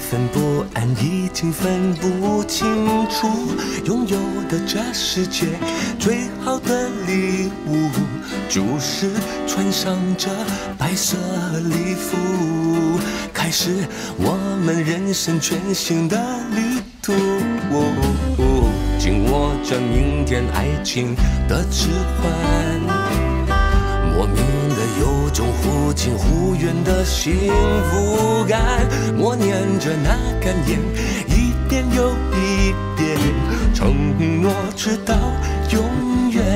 奋不安已经分不清楚，拥有的这世界最好的礼物，就是穿上这白色礼服，开始我们人生全新的旅途。紧握着明天爱情的指环，莫名的有种忽近忽远的幸福感，默念着那感言，一遍又一遍，承诺直到永远。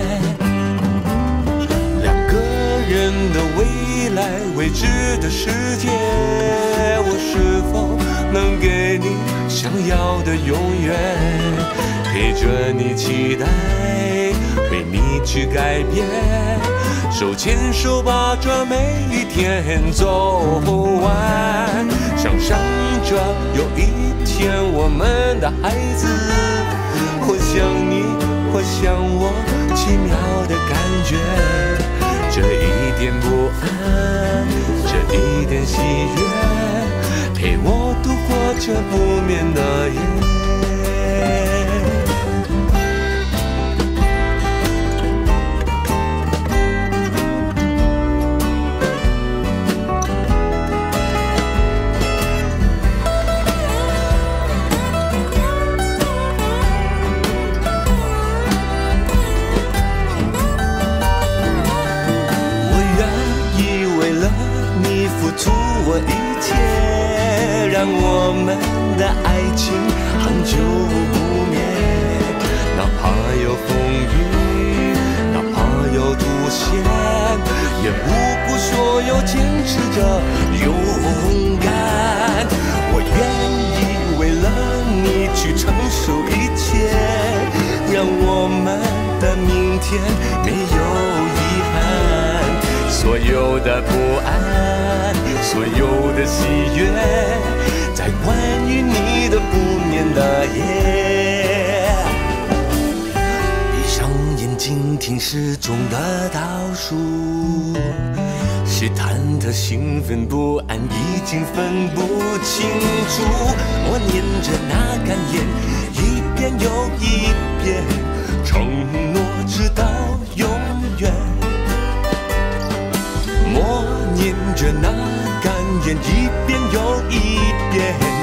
两个人的未来，未知的世界，我是否能给你想要的永远？陪着你期待，为你去改变，手牵手把这每一天走完，想象着有一天我们的孩子会像你，会像我，奇妙的感觉，这一点不安，这一点喜悦，陪我度过这不眠的夜。我一切，让我们的爱情恒久不灭。哪怕有风雨，哪怕有凸显，也不顾所有，坚持着勇敢。我愿意为了你去承受一切，让我们的明天没有遗憾。所有的不安，所有的喜悦，在关于你的不眠的夜。闭上眼睛听时钟的倒数，是忐忑兴奋不安已经分不清楚，默念着那感言，一遍又一遍，承诺直到永远。默念着那感言，一遍又一遍，